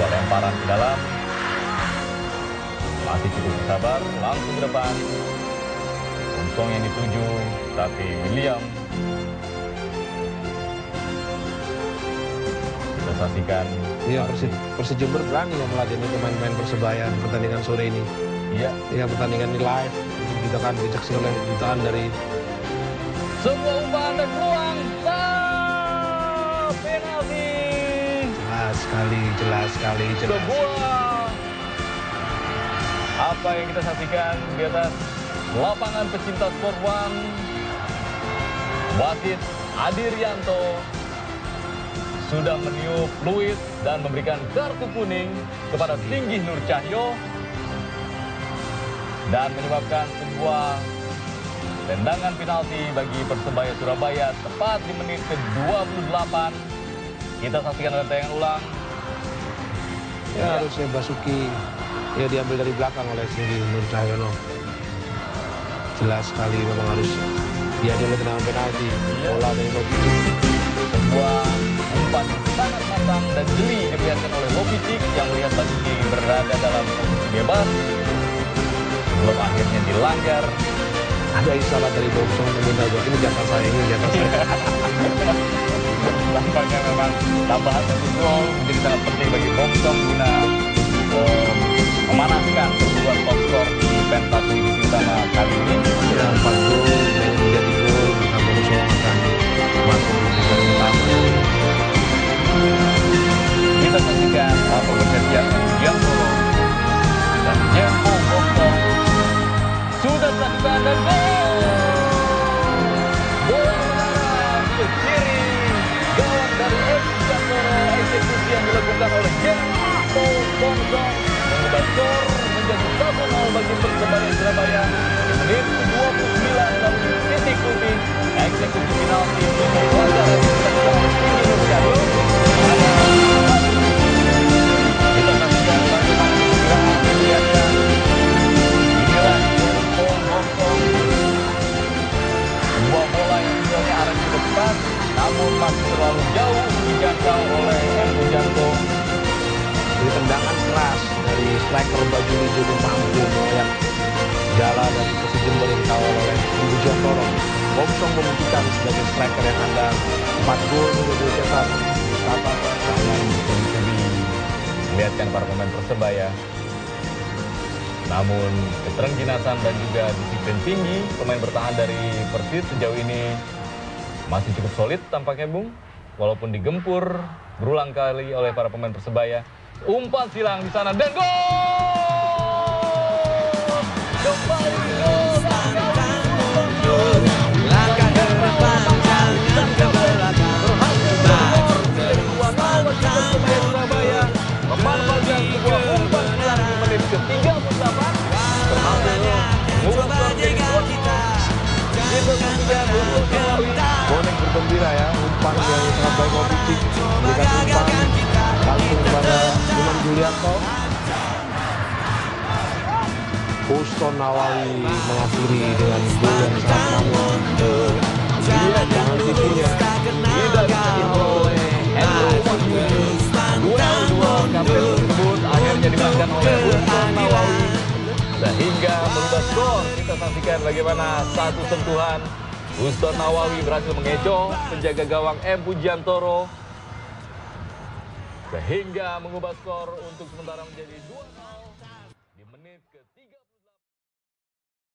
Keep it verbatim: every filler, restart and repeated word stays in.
lemparan ke dalam. Masih cukup sabar, langsung ke depan. Bongsong yang dituju, tapi William. Kita saksikan. Iya, Persib, Persib Jember berani ya meladeni pemain-pemain Persebaya pertandingan sore ini. Iya. Iya, pertandingan ini live. Kita kan disaksikan oleh jutaan dari sebuah umpan dan peluang. Penalti. Jelas sekali, jelas sekali, jelas. Sebuah apa yang kita saksikan di atas lapangan pecinta sport one. Wasit Adirianto sudah meniup fluid dan memberikan kartu kuning kepada Singgih Nur Cahyo dan menyebabkan sebuah tendangan penalti bagi Persebaya Surabaya tepat di menit ke dua puluh delapan. Kita saksikan tayangan ulang. Ya, ya, harusnya Basuki ya diambil dari belakang oleh Singgih Nur Cahyono. Jelas sekali memang harus diadili tendangan penalti. Ya. Bola dari Lopicic. Sebuah umpan sangat matang dan jeli diperlihatkan oleh Lopicic yang melihat Basuki berada dalam posisi bebas. Sebelum akhirnya dilanggar. Ada isyarat dari Bongsong meminta buat ini jatah saya, ini jatah saya. Tampaknya memang tambahan satu gol menjadi sangat penting bagi Bongsong guna um, memanaskan perburuan top skor di pentas divisi utama kali ini. Ya, empat gol menjadi gol, maka Bongsong akan masuk di garis utama. Kita saksikan apa persiapan Giancarlo dan Jempo Bongsong sudah dilakukan dan gol. Bola mengarah ke kiri gawang dari Giancarlo. Eksekusi yang dilakukan oleh Jempo Bongsong mengubah skor menjadi satu nol bagi Persebaya Surabaya di menit ke dua puluh sembilan lalu titik putih eksekusi penalti untuk pelanggaran dilakukan oleh Singgih Nur Cahyo. Kita saksikan bagaimana pergerakan dilihatkan. Inilah Jempo Bongsong. Sebuah bola yang sebenarnya arah ke depan namun masih terlalu jauh dijangkau oleh M. Pujanto. Jadi tendangan keras dari striker baju hijau yang mampu melihat jala dari Persib Jember yang dikawal oleh Budi Jantoro. Bongsong membuktikan sebagai striker yang ada empat gol sudah dicetak. Apa Saya bertubi-tubi melihatkan para pemain Persebaya. Namun keterenggiнаsan dan juga disiplin tinggi pemain bertahan dari Persib sejauh ini masih cukup solid tampaknya, Bung. Walaupun digempur berulang kali oleh para pemain Persebaya. Umpan silang di sana dan gol! Kembali gol! Langkah ke depan, jangan ke belakang. Dari dua nol bagi Persebaya Surabaya memanfaatkan sebuah umpan silang di menit ke tiga puluh delapan berhasil mengubah skor menjadi dua nol. Kita saksikan Uston Nawawi. Bonek bergembira ya, umpan yang sangat baik Lopicic memberikan umpan langsung kepada Iman Julianto. Uston Nawawi mengakhiri dengan gol yang sangat manis. Iya, jangan tipunya. Tidak bisa dihalau oleh Hendro Wahyudi. Duel dua kapten tersebut akhirnya dimenangkan oleh Uston Nawawi sehingga merubah skor. Kita saksikan bagaimana satu sentuhan Uston Nawawi berhasil mengecoh penjaga gawang M. Pujiantoro sehingga mengubah skor untuk sementara menjadi dua nol.